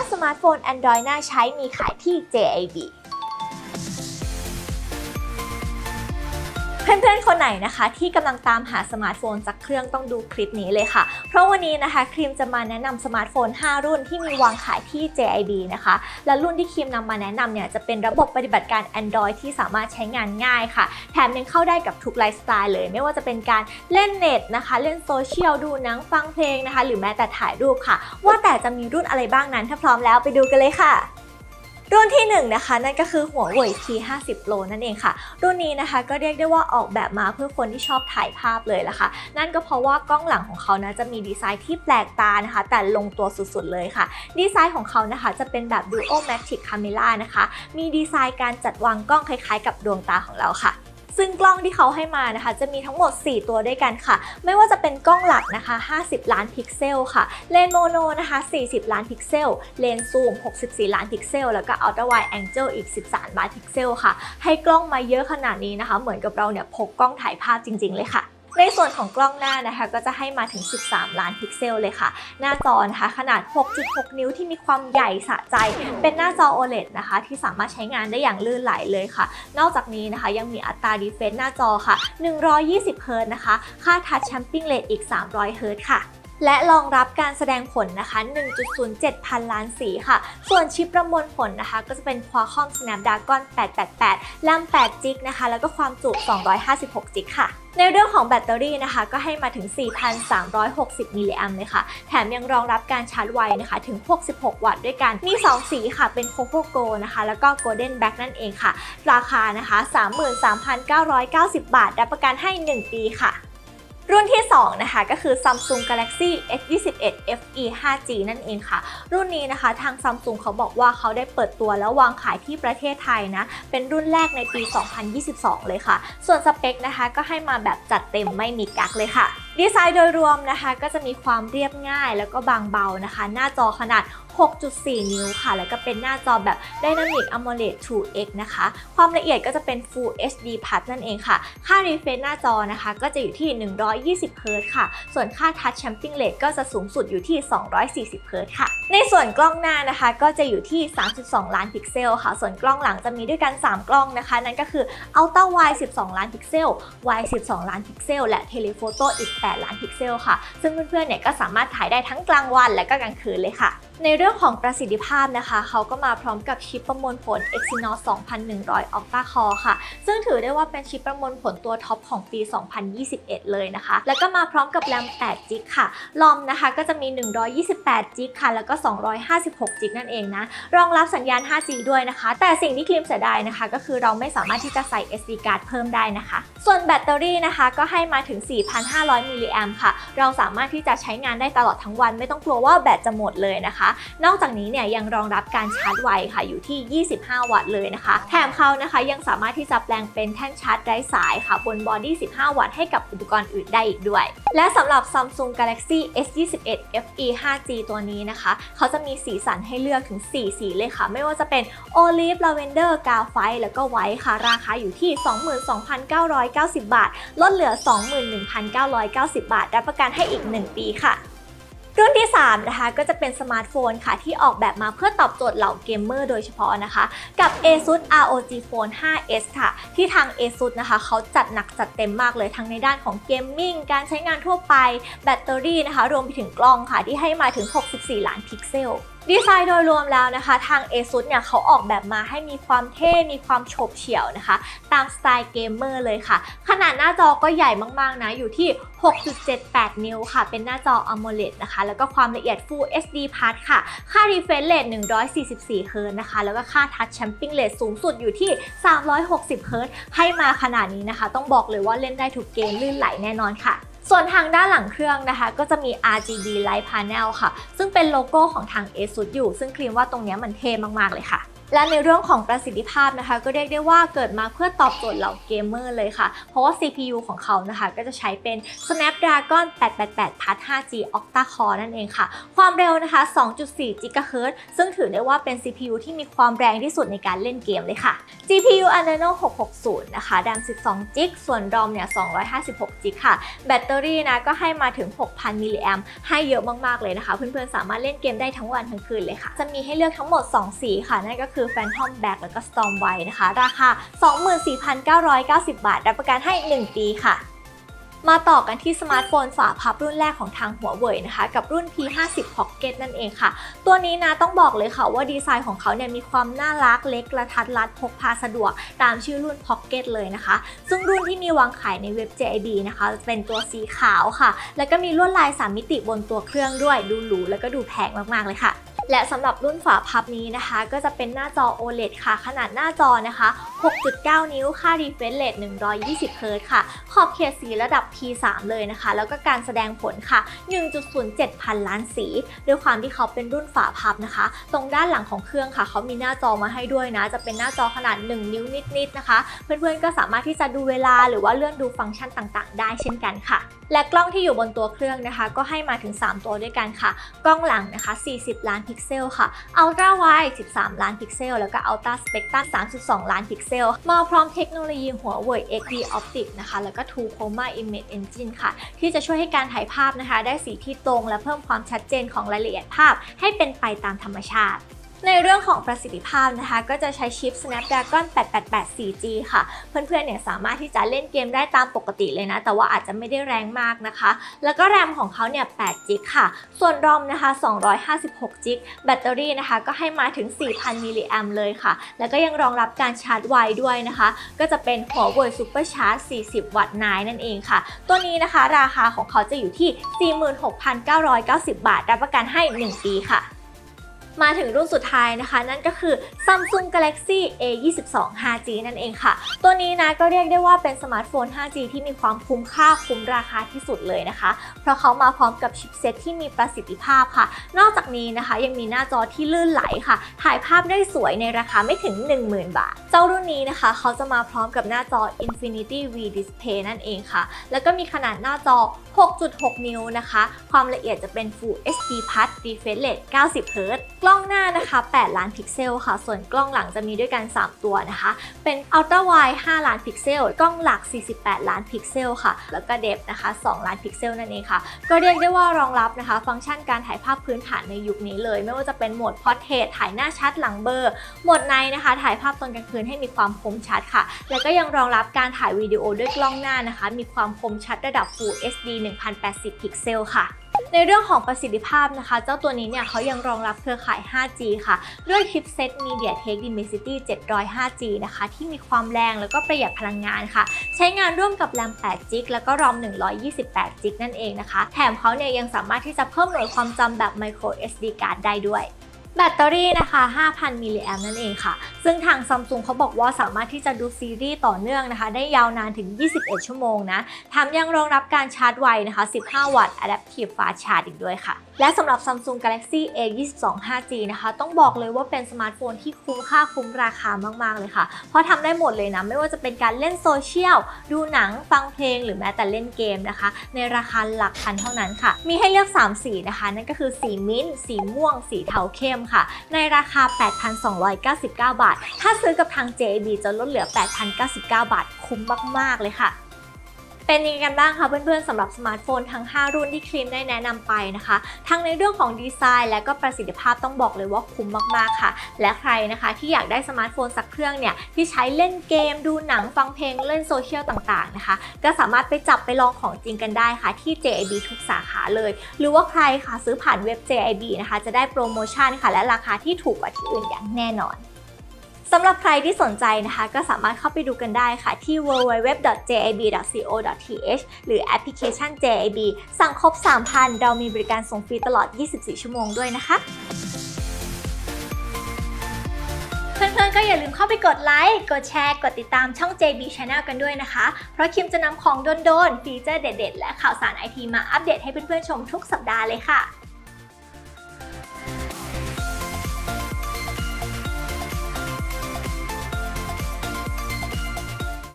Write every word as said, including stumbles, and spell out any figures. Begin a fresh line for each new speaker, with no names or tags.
สมาร์ทโฟน Android น่าใช้มีขายที่ เจ ไอ บี เพื่อนๆคนไหนนะคะที่กำลังตามหาสมาร์ทโฟนสักเครื่องต้องดูคลิปนี้เลยค่ะเพราะวันนี้นะคะครีมจะมาแนะนำสมาร์ทโฟนห้ารุ่นที่มีวางขายที่ เจ ไอ บี นะคะและรุ่นที่ครีมนำมาแนะนำเนี่ยจะเป็นระบบปฏิบัติการ Android ที่สามารถใช้งานง่ายค่ะแถมยังเข้าได้กับทุกไลฟ์สไตล์เลยไม่ว่าจะเป็นการเล่นเน็ตนะคะเล่นโซเชียลดูหนังฟังเพลงนะคะหรือแม้แต่ถ่ายรูปค่ะว่าแต่จะมีรุ่นอะไรบ้างนั้นถ้าพร้อมแล้วไปดูกันเลยค่ะรุ่นที่หนึ่งนะคะนั่นก็คือหัวเว่ย พี ห้าสิบ Pro นั่นเองค่ะรุ่นนี้นะคะก็เรียกได้ว่าออกแบบมาเพื่อคนที่ชอบถ่ายภาพเลยล่ะค่ะนั่นก็เพราะว่ากล้องหลังของเขานะจะมีดีไซน์ที่แปลกตานะคะแต่ลงตัวสุดๆเลยค่ะดีไซน์ของเขานะคะจะเป็นแบบ Dual Matic Camera นะคะมีดีไซน์การจัดวางกล้องคล้ายๆกับดวงตาของเราค่ะซึ่งกล้องที่เขาให้มานะคะจะมีทั้งหมดสี่ตัวด้วยกันค่ะไม่ว่าจะเป็นกล้องหลักนะคะห้าสิบล้านพิกเซลค่ะเลนส์โมโนนะคะสี่สิบล้านพิกเซลเลนส์ซูมหกสิบสี่ล้านพิกเซลแล้วก็อัลตร้าไวด์แองเจิลอีกสิบสามล้านพิกเซลค่ะให้กล้องมาเยอะขนาดนี้นะคะเหมือนกับเราเนี่ยพกกล้องถ่ายภาพจริงๆเลยค่ะในส่วนของกล้องหน้านะคะก็จะให้มาถึงสิบสามล้านพิกเซลเลยค่ะหน้าจอนะคะขนาด หกจุดหก นิ้วที่มีความใหญ่สะใจเป็นหน้าจอ โอ แอล อี ดี นะคะที่สามารถใช้งานได้อย่างลื่นไหลเลยค่ะนอกจากนี้นะคะยังมีอัตรารีเฟรชหน้าจอค่ะหนึ่งร้อยยี่สิบเฮิร์ตซ์นะคะค่าทัชแชมปิ้งเรทอีกสามร้อยเฮิร์ตซ์ค่ะและรองรับการแสดงผลนะคะ หนึ่งจุดศูนย์เจ็ด พันล้านสีค่ะส่วนชิปประมวลผลนะคะก็จะเป็น Qualcomm Snapdragon แปดแปดแปด แรม แปดจิกนะคะแล้วก็ความจุสองร้อยห้าสิบหกจิกค่ะในเรื่องของแบตเตอรี่นะคะก็ให้มาถึง สี่พันสามร้อยหกสิบ มิลลิแอมป์เลยค่ะแถมยังรองรับการชาร์จไวนะคะถึงหกสิบหกวัตต์ด้วยกันมีสองสีค่ะเป็น Coco Gold นะคะแล้วก็ Golden Black นั่นเองค่ะราคานะคะ สามหมื่นสามพันเก้าร้อยเก้าสิบ บาทรับประกันให้หนึ่งปีค่ะรุ่นที่สองนะคะก็คือ Samsung Galaxy เอส ยี่สิบเอ็ด เอฟ อี ไฟว์จี นั่นเองค่ะรุ่นนี้นะคะทาง Samsung เขาบอกว่าเขาได้เปิดตัวแล้ววางขายที่ประเทศไทยนะเป็นรุ่นแรกในปี สองพันยี่สิบสอง เลยค่ะส่วนสเปคนะคะก็ให้มาแบบจัดเต็มไม่มีกั๊กเลยค่ะดีไซน์โดยรวมนะคะก็จะมีความเรียบง่ายแล้วก็บางเบานะคะหน้าจอขนาด หกจุดสี่ นิ้วค่ะแล้วก็เป็นหน้าจอแบบ Dynamic AMOLED ทู เอ็กซ์ นะคะความละเอียดก็จะเป็น Full เอช ดี Plus นั่นเองค่ะค่า refresh หน้าจอนะคะก็จะอยู่ที่หนึ่งร้อยยี่สิบเฮิร์ตซ์ค่ะส่วนค่า Touch Sampling Rate ก็จะสูงสุดอยู่ที่สองร้อยสี่สิบเฮิร์ตซ์ค่ะในส่วนกล้องหน้านะคะก็จะอยู่ที่สามสิบสองล้านพิกเซลค่ะส่วนกล้องหลังจะมีด้วยกันสามกล้องนะคะนั่นก็คือ Ultra Wide สิบสองล้านพิกเซล Wide สิบสองล้านพิกเซลและ Telephoto อีกแปดล้านพิกเซลค่ะซึ่งเพื่อนๆเนี่ยก็สามารถถ่ายได้ทั้งกลางวันและก็กลางคืนเลยค่ะในเรื่องของประสิทธิภาพนะคะเขาก็มาพร้อมกับชิปประมวลผล Exynos สองพันหนึ่งร้อย Octa Core ค่ะซึ่งถือได้ว่าเป็นชิปประมวลผลตัวท็อปของปี สองพันยี่สิบเอ็ด เลยนะคะแล้วก็มาพร้อมกับแรม แปดจิกค่ะรอมนะคะก็จะมีหนึ่งร้อยยี่สิบแปดจิกค่ะแล้วก็สองร้อยห้าสิบหกจิกนั่นเองนะรองรับสัญญาณ ห้าจี ด้วยนะคะแต่สิ่งที่ครีมเสียดายนะคะก็คือเราไม่สามารถที่จะใส่ เอส ดี card เพิ่มได้นะคะส่วนแบตเตอรี่นะคะก็ให้มาถึง สี่พันห้าร้อย มิลลิแอมป์ค่ะเราสามารถที่จะใช้งานได้ตลอดทั้งวันไม่ต้องกลัวว่าแบตจะหมดเลยนะคะนอกจากนี้เนี่ยยังรองรับการชาร์จไวค่ะอยู่ที่ยี่สิบห้าวัตต์เลยนะคะแถมเขานะคะยังสามารถที่จะแปลงเป็นแท่นชาร์จไร้สายค่ะบนบอดี้สิบห้าวัตต์ให้กับอุปกรณ์อื่นได้อีกด้วยและสำหรับ Samsung Galaxy เอส ยี่สิบเอ็ด เอฟ อี ไฟว์จี ตัวนี้นะคะเขาจะมีสีสันให้เลือกถึงสี่สีเลยค่ะไม่ว่าจะเป็น Olive Lavender Graphite แล้วก็ White ค่ะราคาอยู่ที่ สองหมื่นสองพันเก้าร้อยเก้าสิบ บาทลดเหลือ สองหมื่นหนึ่งพันเก้าร้อยเก้าสิบ บาทรับประกันให้อีกหนึ่งปีค่ะรุ่นที่สามนะคะก็จะเป็นสมาร์ทโฟนค่ะที่ออกแบบมาเพื่อตอบโจทย์เหล่าเกมเมอร์โดยเฉพาะนะคะกับ ASUS อาร์ โอ จี Phone ไฟว์ เอส ค่ะที่ทาง ASUS นะคะเขาจัดหนักจัดเต็มมากเลยทั้งในด้านของเกมมิ่งการใช้งานทั่วไปแบตเตอรี่นะคะรวมไปถึงกล้องค่ะที่ให้มาถึงหกสิบสี่ล้านพิกเซลดีไซน์โดยรวมแล้วนะคะทาง ASUS เนี่ยเขาออกแบบมาให้มีความเท่มีความโฉบเฉี่ยวนะคะตามสไตล์เกมเมอร์เลยค่ะขนาดหน้าจอก็ใหญ่มากๆนะอยู่ที่ หกจุดเจ็ดแปด นิ้วค่ะเป็นหน้าจอ AMOLED นะคะแล้วก็ความละเอียด Full เอช ดี Plus ค่ะค่า refresh rate หนึ่งร้อยสี่สิบสี่เฮิร์ตซ์นะคะแล้วก็ค่า Touch Sampling Rate สูงสุดอยู่ที่สามร้อยหกสิบเฮิร์ตซ์ให้มาขนาดนี้นะคะต้องบอกเลยว่าเล่นได้ทุกเกมลื่นไหลแน่นอนค่ะส่วนทางด้านหลังเครื่องนะคะก็จะมี อาร์ จี บี Light Panel ค่ะซึ่งเป็นโลโก้ของทาง ASUS อยู่ซึ่งครีมว่าตรงนี้มันเท่มากๆเลยค่ะและในเรื่องของประสิทธิภาพนะคะก็เรียกได้ว่าเกิดมาเพื่อตอบโจทย์เหล่าเกมเมอร์เลยค่ะเพราะว่า ซี พี ยู ของเขานะคะก็จะใช้เป็น Snapdragon แปดแปดแปด Plus ไฟว์ จี Octa Core นั่นเองค่ะความเร็วนะคะ สองจุดสี่ กิกะเฮิรตซ์ ซึ่งถือได้ว่าเป็น ซี พี ยู ที่มีความแรงที่สุดในการเล่นเกมเลยค่ะ จี พี ยู Adreno หกหกศูนย์นะคะ แรม สิบสอง จิก ส่วน รอม เนี่ย สองร้อยห้าสิบหก จิกค่ะแบตเตอรี่นะก็ให้มาถึง หกพัน มิลลิแอมป์ให้เยอะมากๆเลยนะคะเพื่อนๆสามารถเล่นเกมได้ทั้งวันทั้งคืนเลยค่ะจะมีให้เลือกทั้งหมดสองสีค่ะนั่นก็คือ Phantom Black แล้วก็ Storm White นะคะราคา สองหมื่นสี่พันเก้าร้อยเก้าสิบ บาทรับประกันให้หนึ่งปีค่ะมาต่อกันที่สมาร์ทโฟนฝาพับรุ่นแรกของทางหัวเว่ยนะคะกับรุ่น พี ห้าสิบ Pocket นั่นเองค่ะตัวนี้นะต้องบอกเลยค่ะว่าดีไซน์ของเขาเนี่ยมีความน่ารักเล็กกระทัดรัดพกพาสะดวกตามชื่อรุ่น Pocket เลยนะคะซึ่งรุ่นที่มีวางขายในเว็บ เจ ไอ บี นะคะเป็นตัวสีขาวค่ะแล้วก็มีลวดลายสามมิติบนตัวเครื่องด้วยดูหรูแล้วก็ดูแพงมากๆเลยค่ะและสำหรับรุ่นฝาพับนี้นะคะก็จะเป็นหน้าจอ โอ แอล อี ดี ค่ะขนาดหน้าจอนะคะ หกจุดเก้า นิ้วค่า refresh rate หนึ่งร้อยยี่สิบ เฮิร์ตซ์ค่ะขอบเขตสีระดับ พี สาม เลยนะคะแล้วก็การแสดงผลค่ะ หนึ่งจุดศูนย์เจ็ด พันล้านสีด้วยความที่เขาเป็นรุ่นฝาพับนะคะตรงด้านหลังของเครื่องค่ะเขามีหน้าจอมาให้ด้วยนะจะเป็นหน้าจอขนาดหนึ่งนิ้วนิดๆนะคะเพื่อนๆก็สามารถที่จะดูเวลาหรือว่าเลื่อนดูฟังก์ชันต่างๆได้เช่นกันค่ะและกล้องที่อยู่บนตัวเครื่องนะคะก็ให้มาถึงสามตัวด้วยกันค่ะกล้องหลังนะคะสี่สิบล้านพิกเซลค่ะUltra Wide สิบสามล้านพิกเซลแล้วก็ Ultra Spectrum สามจุดสองล้านพิกเซลมาพร้อมเทคโนโลยีหัวเว่ย เอ็กซ์ ดี Optics นะคะแล้วก็ True Chroma Image Engine ค่ะที่จะช่วยให้การถ่ายภาพนะคะได้สีที่ตรงและเพิ่มความชัดเจนของรายละเอียดภาพให้เป็นไปตามธรรมชาติในเรื่องของประสิทธิภาพนะคะก็จะใช้ชิป Snapdragon แปดแปดแปด โฟร์ จี ค่ะเพื่อนๆเนี่ยสามารถที่จะเล่นเกมได้ตามปกติเลยนะแต่ว่าอาจจะไม่ได้แรงมากนะคะแล้วก็แรมของเขาเนี่ยแปด จิกค่ะส่วน รอม นะคะสองร้อยห้าสิบหก จิกแบตเตอรี่นะคะก็ให้มาถึง สี่พัน มิลลิแอมป์เลยค่ะแล้วก็ยังรองรับการชาร์จไวด้วยนะคะก็จะเป็นหัวเว่ย Super Charge สี่สิบ วัตต์ไนน์นั่นเองค่ะตัวนี้นะคะราคาของเขาจะอยู่ที่ สี่หมื่นหกพันเก้าร้อยเก้าสิบ บาทรับประกันให้หนึ่งปีค่ะมาถึงรุ่นสุดท้ายนะคะนั่นก็คือ Samsung Galaxy เอ ยี่สิบสอง ไฟว์ จี นั่นเองค่ะตัวนี้นะก็เรียกได้ว่าเป็นสมาร์ทโฟน ไฟว์ จี ที่มีความคุ้มค่าคุ้มราคาที่สุดเลยนะคะเพราะเขามาพร้อมกับชิปเซ็ตที่มีประสิทธิภาพค่ะนอกจากนี้นะคะยังมีหน้าจอที่ลื่นไหลค่ะถ่ายภาพได้สวยในราคาไม่ถึง หนึ่งหมื่น บาทเจ้ารุ่นนี้นะคะเขาจะมาพร้อมกับหน้าจอ Infinity V Display นั่นเองค่ะแล้วก็มีขนาดหน้าจอ หกจุดหก นิ้วนะคะความละเอียดจะเป็น Full เอช ดี Plus Refresh Rate เก้าสิบ เฮิร์ตซ์กล้องหน้านะคะแปดล้านพิกเซลค่ะส่วนกล้องหลังจะมีด้วยกันสามตัวนะคะเป็น Ultra Wide ห้าล้านพิกเซลกล้องหลักสี่สิบแปดล้านพิกเซลค่ะแล้วก็ Depth นะคะสองล้านพิกเซลนั่นเองค่ะก็เรียกได้ว่ารองรับนะคะฟังก์ชันการถ่ายภาพพื้นฐานในยุคนี้เลยไม่ว่าจะเป็นโหมด Portrait ถ่ายหน้าชัดหลังเบลอโหมด Night นะคะถ่ายภาพตอนกลางคืนให้มีความคมชัดค่ะแล้วก็ยังรองรับการถ่ายวิดีโอด้วยกล้องหน้านะคะมีความคมชัดระดับ Full เอช ดี หนึ่งพันแปดสิบ พิกเซลค่ะในเรื่องของประสิทธิภาพนะคะเจ้าตัวนี้เนี่ยเขายังรองรับเครือข่าย ไฟว์ จี ค่ะด้วยชิปเซ็ต MediaTek Dimensity เจ็ดร้อยห้า จี นะคะที่มีความแรงแล้วก็ประหยัดพลังงานค่ะใช้งานร่วมกับแรมแปด จิกแล้วก็ รอม หนึ่งร้อยยี่สิบแปด จิกนั่นเองนะคะแถมเขาเนี่ยยังสามารถที่จะเพิ่มหน่วยความจำแบบ Micro เอส ดี Card ได้ด้วยแบตเตอรี่นะคะ ห้าพัน มิลลิแอมป์นั่นเองค่ะซึ่งทาง Samsung เขาบอกว่าสามารถที่จะดูซีรีส์ต่อเนื่องนะคะได้ยาวนานถึงยี่สิบเอ็ดชั่วโมงนะแถมยังรองรับการชาร์จไวนะคะสิบห้า วัตต์ Adaptive Fast Charge อีกด้วยค่ะและสำหรับ Samsung Galaxy เอ ยี่สิบสอง ไฟว์ จี นะคะต้องบอกเลยว่าเป็นสมาร์ทโฟนที่คุ้มค่าคุ้มราคามากๆเลยค่ะเพราะทำได้หมดเลยนะไม่ว่าจะเป็นการเล่นโซเชียลดูหนังฟังเพลงหรือแม้แต่เล่นเกมนะคะในราคาหลักพันเท่านั้นค่ะมีให้เลือกสามสีนะคะนั่นก็คือสีมิ้นท์สีม่วงสีเทาเข้มค่ะในราคา แปดพันสองร้อยเก้าสิบเก้า บาทถ้าซื้อกับทาง เจ ไอ บี จะลดเหลือ แปดพันเก้าสิบเก้า บาทคุ้มมากๆเลยค่ะเป็นยังไงกันบ้างคะเพื่อนๆสำหรับสมาร์ทโฟนทั้งห้ารุ่นที่ครีมได้แนะนำไปนะคะทั้งในเรื่องของดีไซน์และก็ประสิทธิภาพต้องบอกเลยว่าคุ้มมากๆค่ะและใครนะคะที่อยากได้สมาร์ทโฟนสักเครื่องเนี่ยที่ใช้เล่นเกมดูหนังฟังเพลงเล่นโซเชียลต่างๆนะคะก็สามารถไปจับไปลองของจริงกันได้ค่ะที่ เจ ไอ บี ทุกสาขาเลยหรือว่าใครค่ะซื้อผ่านเว็บ เจ ไอ บี นะคะจะได้โปรโมชั่นค่ะและราคาที่ถูกกว่าที่อื่นอย่างแน่นอนสำหรับใครที่สนใจนะคะก็สามารถเข้าไปดูกันได้ค่ะที่ ดับเบิลยู ดับเบิลยู ดับเบิลยู ดอท เจ ไอ บี ดอท ซี โอ ดอท ที เอช หรือแอปพลิเคชัน เจ ไอ บี สั่งครบ สามพัน เรามีบริการส่งฟรีตลอดยี่สิบสี่ชั่วโมงด้วยนะคะเพื่อนๆก็อย่าลืมเข้าไปกดไลค์กดแชร์กดติดตามช่อง เจ บี Channel กันด้วยนะคะเพราะคิมจะนำของโดนๆฟีเจอร์เด็ดๆและข่าวสาร ไอ ที มาอัปเดตให้เพื่อนๆชมทุกสัปดาห์เลยค่ะ